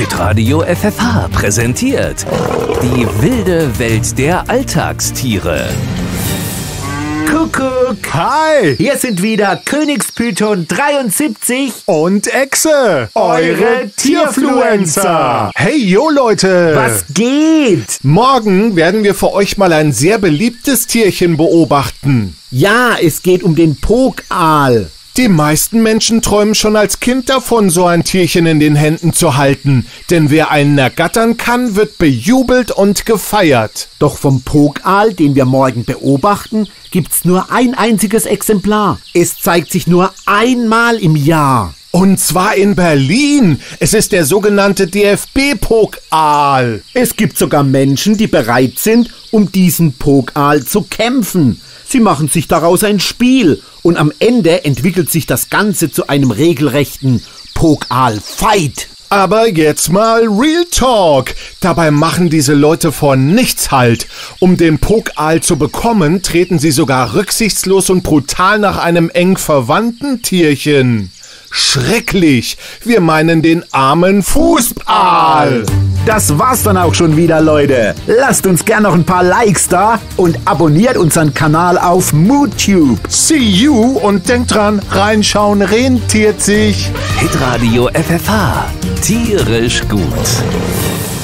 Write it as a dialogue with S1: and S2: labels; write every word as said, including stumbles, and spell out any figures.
S1: Hitradio F F H präsentiert die wilde Welt der Alltagstiere.
S2: Kuckuck!
S3: Hi!
S2: Hier sind wieder Königspython dreiundsiebzig
S3: Und Echse, eure Tierfluencer! Hey, yo Leute!
S2: Was geht?
S3: Morgen werden wir für euch mal ein sehr beliebtes Tierchen beobachten.
S2: Ja, es geht um den Pokal.
S3: Die meisten Menschen träumen schon als Kind davon, so ein Tierchen in den Händen zu halten. Denn wer einen ergattern kann, wird bejubelt und gefeiert.
S2: Doch vom Pokal, den wir morgen beobachten, gibt's nur ein einziges Exemplar. Es zeigt sich nur einmal im Jahr.
S3: Und zwar in Berlin. Es ist der sogenannte D F B-Pokal.
S2: Es gibt sogar Menschen, die bereit sind, um diesen Pokal zu kämpfen. Sie machen sich daraus ein Spiel und am Ende entwickelt sich das Ganze zu einem regelrechten Pokal-Fight.
S3: Aber jetzt mal Real Talk. Dabei machen diese Leute vor nichts Halt. Um den Pokal zu bekommen, treten sie sogar rücksichtslos und brutal nach einem eng verwandten Tierchen. Schrecklich. Wir meinen den armen Fußball.
S2: Das war's dann auch schon wieder, Leute. Lasst uns gern noch ein paar Likes da und abonniert unseren Kanal auf MooTube.
S3: See you und denkt dran, reinschauen rentiert sich.
S1: Hitradio F F H. Tierisch gut.